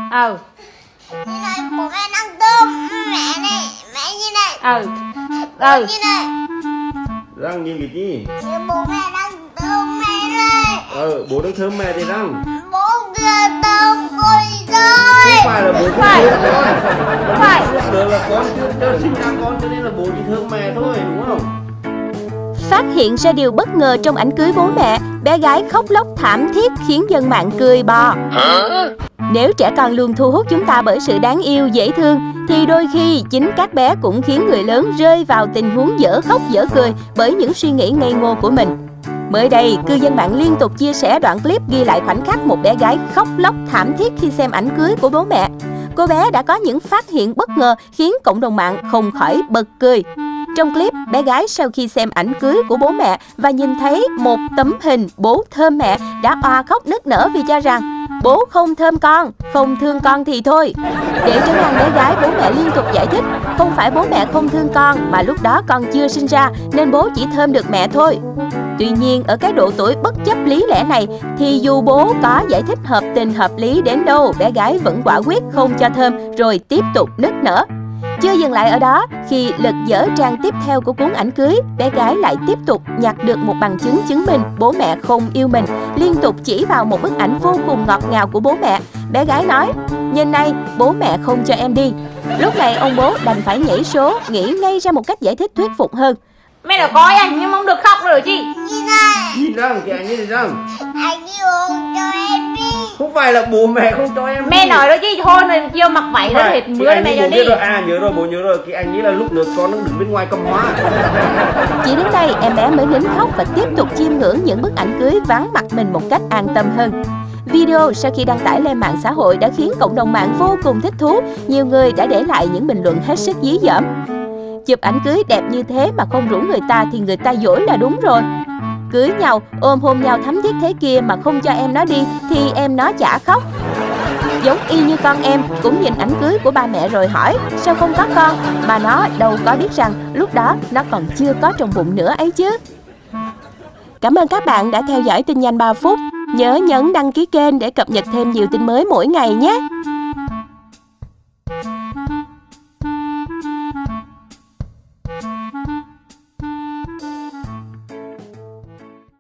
Như này, bố mẹ đang tôm. Mẹ này, mẹ như này. Như này. Răng nhìn cái gì? Như bố mẹ đang tôm mẹ này. Bố đang thơm mẹ thì răng. Bố kia tôm con rồi. Không phải là bố không thơm con. Không phải. Được là con chưa sinh ra con cho nên là bố chỉ thơm mẹ thôi, đúng không? Phát hiện ra điều bất ngờ trong ảnh cưới bố mẹ, bé gái khóc lóc thảm thiết khiến dân mạng cười bò. Nếu trẻ con luôn thu hút chúng ta bởi sự đáng yêu, dễ thương, thì đôi khi chính các bé cũng khiến người lớn rơi vào tình huống dở khóc dở cười bởi những suy nghĩ ngây ngô của mình. Mới đây, cư dân mạng liên tục chia sẻ đoạn clip ghi lại khoảnh khắc một bé gái khóc lóc thảm thiết khi xem ảnh cưới của bố mẹ. Cô bé đã có những phát hiện bất ngờ khiến cộng đồng mạng không khỏi bật cười. Trong clip, bé gái sau khi xem ảnh cưới của bố mẹ và nhìn thấy một tấm hình bố thơm mẹ đã òa khóc nức nở vì cho rằng bố không thơm con, không thương con thì thôi. Để trấn an bé gái, bố mẹ liên tục giải thích không phải bố mẹ không thương con mà lúc đó con chưa sinh ra nên bố chỉ thơm được mẹ thôi. Tuy nhiên, ở cái độ tuổi bất chấp lý lẽ này thì dù bố có giải thích hợp tình hợp lý đến đâu, bé gái vẫn quả quyết không cho thơm rồi tiếp tục nức nở. Chưa dừng lại ở đó, khi lật dở trang tiếp theo của cuốn ảnh cưới, bé gái lại tiếp tục nhặt được một bằng chứng chứng minh bố mẹ không yêu mình, liên tục chỉ vào một bức ảnh vô cùng ngọt ngào của bố mẹ. Bé gái nói, nhìn này, bố mẹ không cho em đi. Lúc này ông bố đành phải nhảy số, nghĩ ngay ra một cách giải thích thuyết phục hơn. Mẹ đã coi anh nhưng không được khóc rồi chị. Như này. Nhìn răng, kìa nhìn răng. Anh yêu cho em đi. Không phải là bố mẹ không cho em đi. Mẹ nói đó chị, thôi này kêu mặc váy ra hết mưa mẹ cho đi. Nhớ rồi, bố nhớ rồi. Cái anh nghĩ là lúc nữa con đang đứng bên ngoài cầm hoa. Chỉ đến đây em bé mới nín khóc và tiếp tục chiêm ngưỡng những bức ảnh cưới vắng mặt mình một cách an tâm hơn. Video sau khi đăng tải lên mạng xã hội đã khiến cộng đồng mạng vô cùng thích thú. Nhiều người đã để lại những bình luận hết sức dí dỏm. Chụp ảnh cưới đẹp như thế mà không rủ người ta thì người ta dỗi là đúng rồi. Cưới nhau, ôm hôn nhau thắm thiết thế kia mà không cho em nó đi thì em nó chả khóc. Giống y như con em cũng nhìn ảnh cưới của ba mẹ rồi hỏi sao không có con, mà nó đâu có biết rằng lúc đó nó còn chưa có trong bụng nữa ấy chứ. Cảm ơn các bạn đã theo dõi tin nhanh 3 phút. Nhớ nhấn đăng ký kênh để cập nhật thêm nhiều tin mới mỗi ngày nhé.